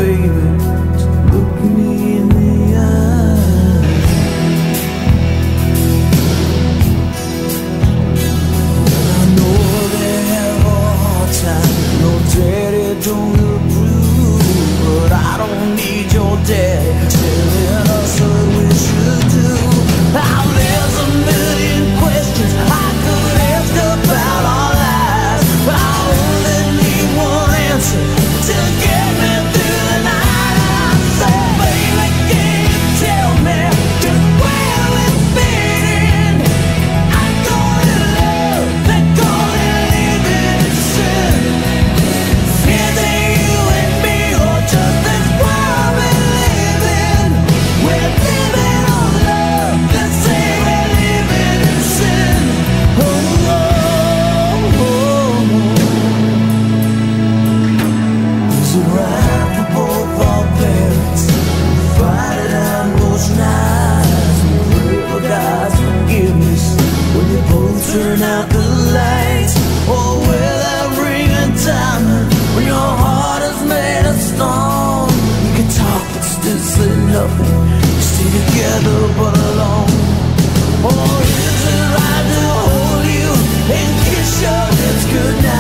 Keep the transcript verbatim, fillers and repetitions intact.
baby, to look me in the eye. Well, I know they have a hard time, no daddy don't approve, but I don't need your daddy telling us what we should do. Now there's a million questions I could ask about our lives, but I only need one answer to get me through the night. I say, baby, can you tell me just where we're fitting? I call it love, they call it living in sin. Is it you and me, or just this world we live in? We're living on love, they say we're living in sin. Oh, oh, oh. Is it right for both our parents to fight it out most nights? We pray for God's forgiveness when they both turn out the lights. Or will that ring a diamond when your heart is made of stone? You can talk but still say nothing, you stay together but alone. Or is it right to hold you and kiss your lips goodnight?